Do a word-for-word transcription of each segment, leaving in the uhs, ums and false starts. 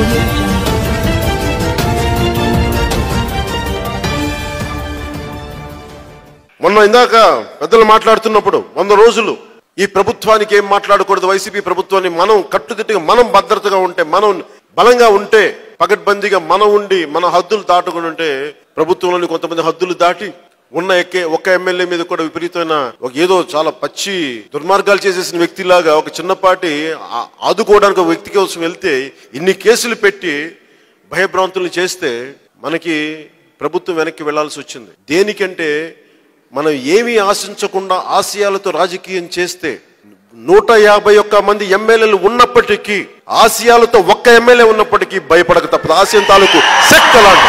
మొన్న ఇందాక పెద్దలు మాట్లాడుతున్నప్పుడు వంద రోజులు ఈ ప్రభుత్వానికి ఏం మాట్లాడకూడదు, వైసీపీ ప్రభుత్వాన్ని మనం కట్టుదిట్టుగా మనం భద్రతగా ఉంటే, మనం బలంగా ఉంటే, పగడ్బందీగా మనం ఉండి మన హద్దులు దాటుకుని ఉంటే, ప్రభుత్వంలోని కొంతమంది హద్దులు దాటి ఉన్న ఎక్కే ఒక ఎమ్మెల్యే మీద కూడా విపరీతమైన ఒక ఏదో చాలా పచ్చి దుర్మార్గాలు చేసేసిన వ్యక్తిలాగా ఒక చిన్నపాటి ఆదుకోవడానికి ఒక వ్యక్తి కోసం వెళ్తే ఇన్ని కేసులు పెట్టి భయభ్రాంతులు చేస్తే మనకి ప్రభుత్వం వెనక్కి వెళ్లాల్సి వచ్చింది. దేనికంటే మనం ఏమీ ఆశించకుండా ఆశయాలతో రాజకీయం చేస్తే నూట యాభై ఒక్క మంది ఎమ్మెల్యేలు ఉన్నప్పటికీ, ఆశయాలతో ఒక్క ఎమ్మెల్యే ఉన్నప్పటికీ భయపడక తప్పదు. ఆశయం తాలూకు శక్తి అలాంటి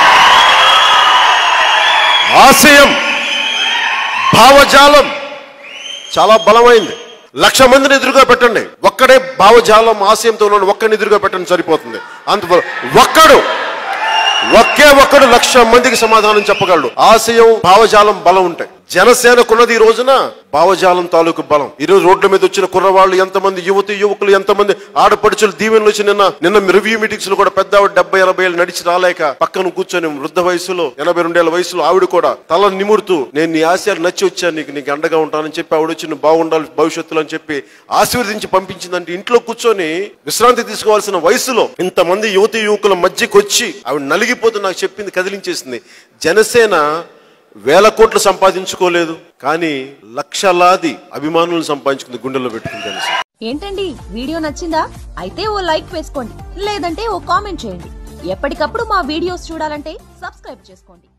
ఆశయం, భావజాలం చాలా బలమైంది. లక్ష మందిని ఎదురుగా పెట్టండి, ఒక్కడే భావజాలం ఆశయంతో ఉన్నాడు, ఒక్కడిని ఎదురుగా పెట్టండి సరిపోతుంది. అంత ఒక్కడు ఒకే ఒక్కడు లక్ష మందికి సమాధానం చెప్పగలడు. ఆశయం భావజాలం బలం ఉంటాయి. జనసేనకున్నది ఈ రోజున భావజాలం తాలూకు బలం. ఈ రోజు రోడ్ల మీద వచ్చిన కుర్రవాళ్ళు ఎంతమంది, యువతి యువకులు ఎంతమంది, ఆడపడుచులు దీవెనలు వచ్చి నిన్న నిన్న రివ్యూ మీటింగ్స్ లో కూడా పెద్ద ఆవిడ డెబ్బై ఎనభై ఏళ్ళు నడిచి రాలేక పక్కన కూర్చొని వృద్ధ వయసులో ఎనభై రెండేళ్ల వయసులో ఆవిడ కూడా తల నిమురుతూ నేను నీ ఆశయాలు నచ్చి వచ్చాను, నీకు నీకు అండగా ఉంటానని చెప్పి ఆవిడ వచ్చి నువ్వు బాగుండాలి భవిష్యత్తులో అని చెప్పి ఆశీర్వదించి పంపించిందంటే, ఇంట్లో కూర్చొని విశ్రాంతి తీసుకోవాల్సిన వయసులో ఇంతమంది యువతి యువకుల మధ్యకి వచ్చి ఆవిడ నలిగిపోతూ నాకు చెప్పింది, కదిలించేసింది. జనసేన వేల కోట్లు సంపాదించుకోలేదు, కానీ లక్షలాది అభిమానులను సంపాదించుకుంది, గుండెల్లో పెట్టుకుంది. ఏంటండి వీడియో నచ్చిందా? అయితే ఓ లైక్ వేసుకోండి, లేదంటే ఓ కామెంట్ చేయండి. ఎప్పటికప్పుడు మా వీడియోస్ చూడాలంటే సబ్స్క్రైబ్ చేసుకోండి.